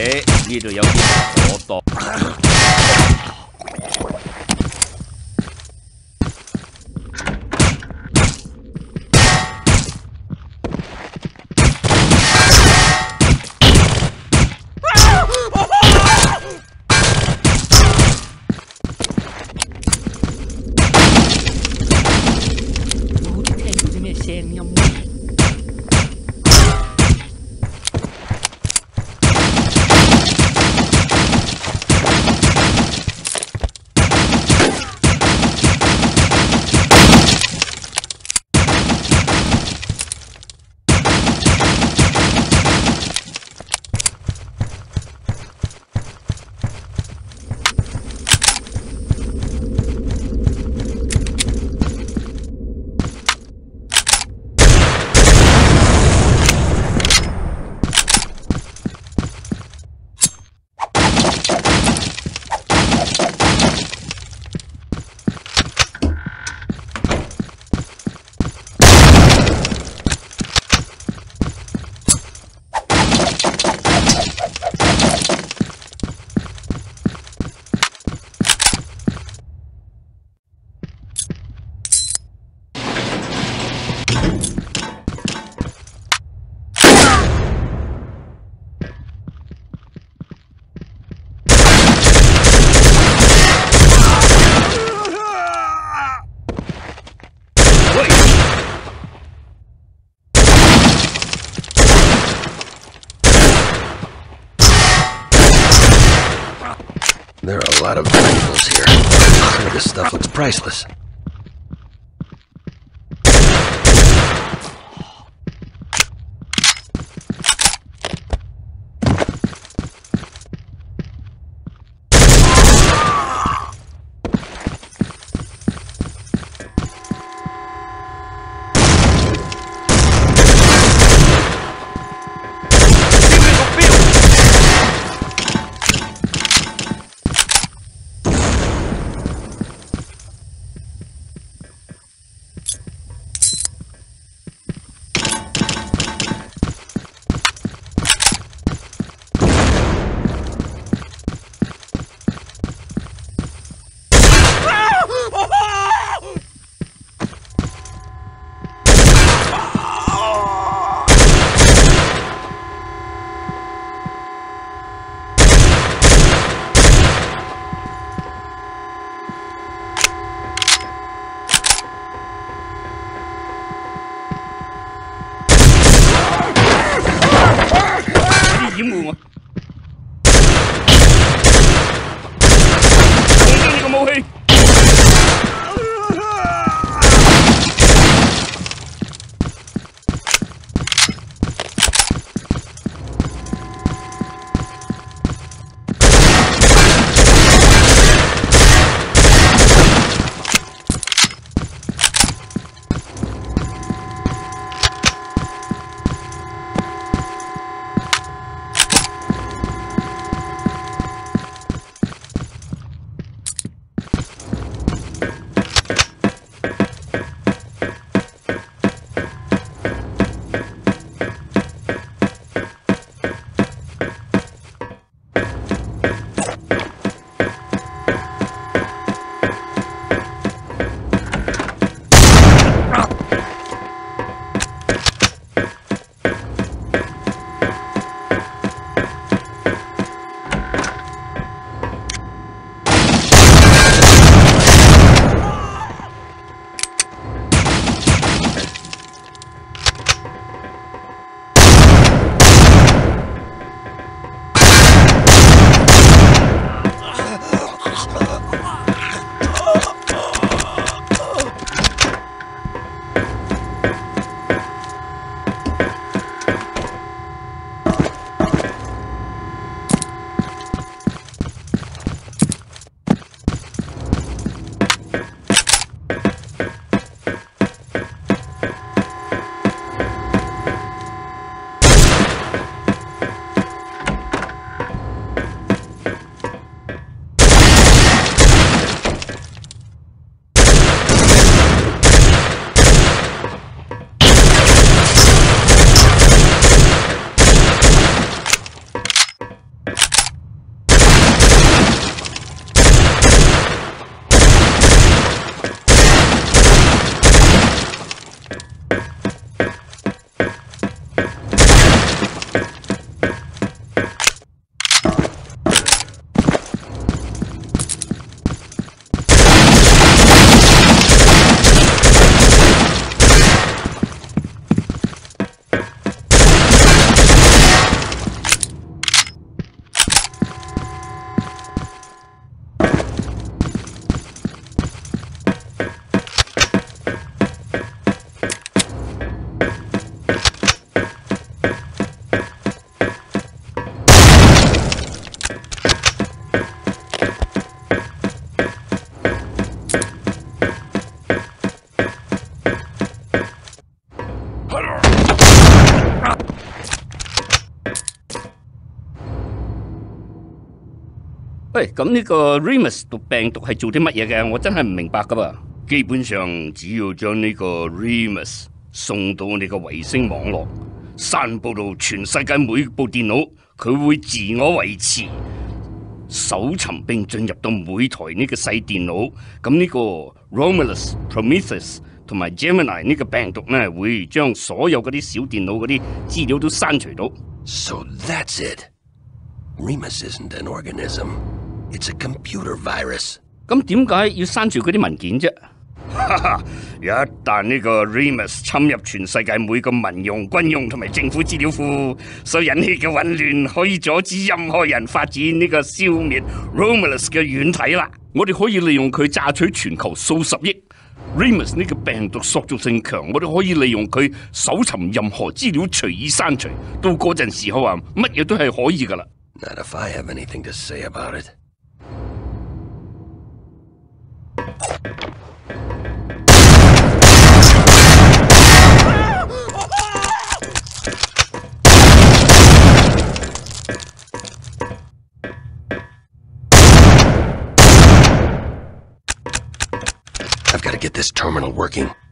呢度有啲可多。 There are a lot of valuables here. Some of this stuff looks priceless. 掩護我！放低你個武器！ 喂，咁呢個 Remus 毒病毒係做啲乜嘢嘅？我真係唔明白噶噃。基本上只要將呢個 Remus 送到你個衛星網絡，散佈到全世界每部電腦，佢會自我維持。搜尋並進入到每台呢個細電腦，咁呢個 Romulus、Prometheus 同埋 Gemini 呢個病毒呢，會將所有嗰啲小電腦嗰啲資料都刪除到。 So that's it. Remus isn't an organism. It's a computer virus. 咁點解要刪除嗰啲文件啫？哈哈！一旦呢個 Remus 侵入全世界每個民用、軍用同埋政府資料庫，所引起嘅混亂，可以阻止任何人發展呢個消滅 Romulus 嘅軟體啦。我哋可以利用佢榨取全球數十億。Remus 呢個病毒塑造性強，我哋可以利用佢搜尋任何資料隨意刪除。到嗰陣時候啊，乜嘢都係可以噶啦。 Not if I have anything to say about it. I've got to get this terminal working.